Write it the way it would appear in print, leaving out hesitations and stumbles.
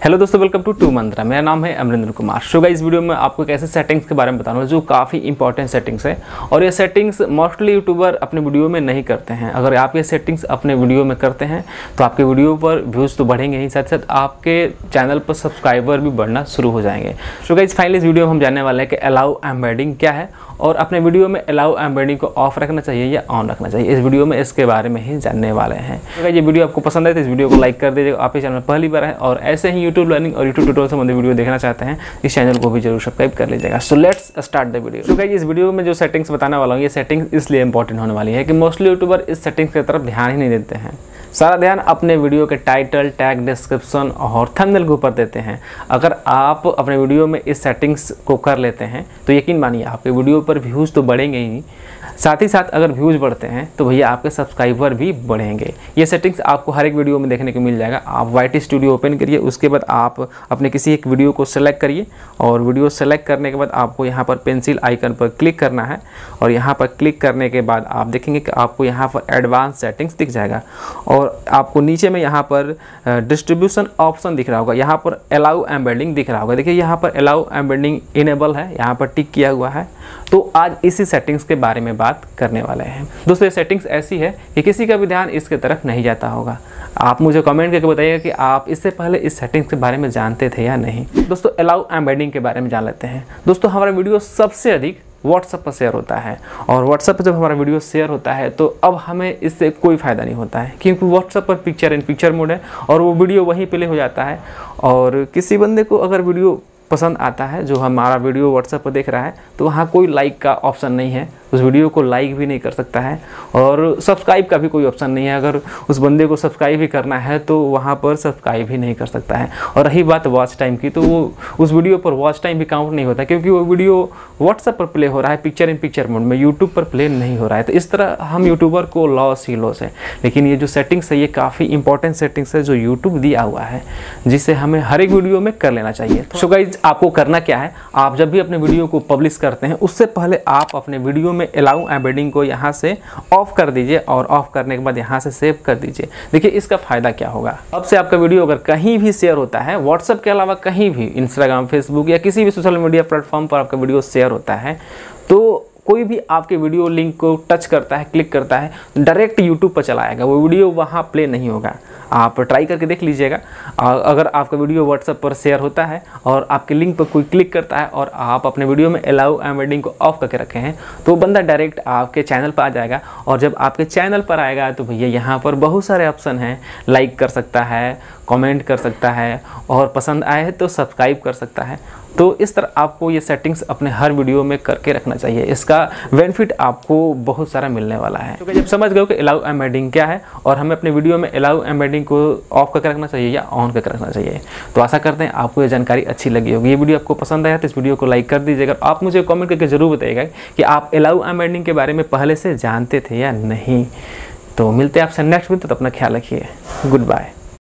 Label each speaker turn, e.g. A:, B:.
A: Hello दोस्तों, welcome to मंत्रा। मेरा नाम है अमरिंदर कुमार। सो गाइस, इस वीडियो में आपको एक ऐसे सेटिंग्स के बारे में बताऊंगा जो काफ़ी इंपॉर्टेंट सेटिंग्स है और ये सेटिंग्स मोस्टली यूट्यूबर अपने वीडियो में नहीं करते हैं। अगर आप ये सेटिंग्स अपने वीडियो में करते हैं तो आपके वीडियो पर व्यूज़ तो बढ़ेंगे ही, साथ साथ आपके चैनल पर सब्सक्राइबर भी बढ़ना शुरू हो जाएंगे। सो गाइस, फाइनली इस वीडियो में हम जानने वाले हैं कि अलाउ एम्बेडिंग क्या है और अपने वीडियो में अलाउ एम्बेडिंग को ऑफ रखना चाहिए या ऑन रखना चाहिए। इस वीडियो में इसके बारे में ही जानने वाले हैं। तो ये वीडियो आपको पसंद है तो इस वीडियो को लाइक कर दीजिएगा। आप इस चैनल में पहली बार है और ऐसे ही यूट्यूब लर्निंग और यूट्यूब ट्यूटोरियल संबंधी वीडियो देखना चाहते हैं, इस चैनल को भी जरूर सब्सक्राइब कर लीजिएगा। So let's start the video. तो गाइस, इस वीडियो में जो सेटिंग्स बताने वाला हूँ, ये सेटिंग्स इसलिए इंपॉर्टेंट होने वाली है कि मोस्टली यूट्यूबर इस सेटिंग्स की तरफ ध्यान ही नहीं देते हैं। सारा ध्यान अपने वीडियो के टाइटल, टैग, डिस्क्रिप्शन और थंबनेल के ऊपर देते हैं। अगर आप अपने वीडियो में इस सेटिंग्स को कर लेते हैं तो यकीन मानिए आपके वीडियो पर व्यूज़ तो बढ़ेंगे ही, साथ ही साथ अगर व्यूज़ बढ़ते हैं तो भैया आपके सब्सक्राइबर भी बढ़ेंगे। ये सेटिंग्स आपको हर एक वीडियो में देखने को मिल जाएगा। आप YT स्टूडियो ओपन करिए, उसके बाद आप अपने किसी एक वीडियो को सेलेक्ट करिए और वीडियो सेलेक्ट करने के बाद आपको यहाँ पर पेंसिल आइकन पर क्लिक करना है और यहाँ पर क्लिक करने के बाद आप देखेंगे कि आपको यहाँ पर एडवांस सेटिंग्स दिख जाएगा और आपको नीचे में यहाँ पर डिस्ट्रीब्यूशन ऑप्शन दिख रहा होगा, यहाँ पर अलाउ एम्बेडिंग दिख रहा होगा। देखिए यहाँ पर अलाउ एम्बेडिंग इनेबल है, यहाँ पर टिक किया हुआ है। तो आज इसी सेटिंग्स के बारे में बात करने वाले हैं। दोस्तों, ये सेटिंग्स ऐसी है कि किसी का भी ध्यान इसके तरफ नहीं जाता होगा। आप मुझे कमेंट करके बताइएगा कि आप इससे पहले इस सेटिंग्स के बारे में जानते थे या नहीं। दोस्तों, अलाउ एम्बेडिंग के बारे में जान लेते हैं। दोस्तों, हमारा वीडियो सबसे अधिक व्हाट्सएप पर शेयर होता है और व्हाट्सएप पर जब हमारा वीडियो शेयर होता है तो अब हमें इससे कोई फ़ायदा नहीं होता है, क्योंकि व्हाट्सएप पर पिक्चर इन पिक्चर मोड है और वो वीडियो वहीं प्ले हो जाता है। और किसी बंदे को अगर वीडियो पसंद आता है, जो हमारा वीडियो व्हाट्सएप पर देख रहा है, तो वहाँ कोई लाइक का ऑप्शन नहीं है, उस वीडियो को लाइक भी नहीं कर सकता है और सब्सक्राइब का भी कोई ऑप्शन नहीं है। अगर उस बंदे को सब्सक्राइब भी करना है तो वहाँ पर सब्सक्राइब भी नहीं कर सकता है। और रही बात वॉच टाइम की, तो वो उस वीडियो पर वॉच टाइम भी काउंट नहीं होता, क्योंकि वो वीडियो व्हाट्सएप पर प्ले हो रहा है पिक्चर इन पिक्चर मोड में, यूट्यूब पर प्ले नहीं हो रहा है। तो इस तरह हम यूट्यूबर को लॉस ही लॉस है। लेकिन ये जो सेटिंग्स है, ये काफ़ी इंपॉर्टेंट सेटिंग्स है जो यूट्यूब दिया हुआ है, जिसे हमें हर एक वीडियो में कर लेना चाहिए। सो गाइस, आपको करना क्या है, आप जब भी अपने वीडियो को पब्लिश करते हैं उससे पहले आप अपने वीडियो में अलाउ एम्बेडिंग को यहाँ से ऑफ कर दीजिए और ऑफ करने के बाद यहाँ से सेव कर दीजिए। देखिए इसका फ़ायदा क्या होगा। अब से आपका वीडियो अगर कहीं भी शेयर होता है, व्हाट्सएप के अलावा कहीं भी, इंस्टाग्राम, फेसबुक या किसी भी सोशल मीडिया प्लेटफॉर्म पर आपका वीडियो शेयर होता है, तो कोई भी आपके वीडियो लिंक को टच करता है, क्लिक करता है, डायरेक्ट यूट्यूब पर चला आएगा, वो वीडियो वहाँ प्ले नहीं होगा। आप ट्राई करके देख लीजिएगा। अगर आपका वीडियो व्हाट्सएप पर शेयर होता है और आपके लिंक पर कोई क्लिक करता है और आप अपने वीडियो में अलाउ एम्बेडिंग को ऑफ करके रखे हैं, तो बंदा डायरेक्ट आपके चैनल पर आ जाएगा और जब आपके चैनल पर आएगा तो भैया यहाँ पर बहुत सारे ऑप्शन हैं। लाइक कर सकता है, कमेंट कर सकता है और पसंद आए तो सब्सक्राइब कर सकता है। तो इस तरह आपको ये सेटिंग्स अपने हर वीडियो में करके रखना चाहिए। इसका बेनिफिट आपको बहुत सारा मिलने वाला है। तो जब समझ गए कि अलाउ एम्बेडिंग क्या है और हमें अपने वीडियो में अलाउ एम्बेडिंग को ऑफ करके रखना चाहिए या ऑन करके रखना चाहिए, तो आशा करते हैं आपको ये जानकारी अच्छी लगी होगी। ये वीडियो आपको पसंद आया तो इस वीडियो को लाइक कर दीजिएगा। आप मुझे कमेंट करके ज़रूर बताइएगा कि आप अलाउ एम्बेडिंग के बारे में पहले से जानते थे या नहीं। तो मिलते हैं आपसे नेक्स्ट वीडियो, तो अपना ख्याल रखिए। Good bye.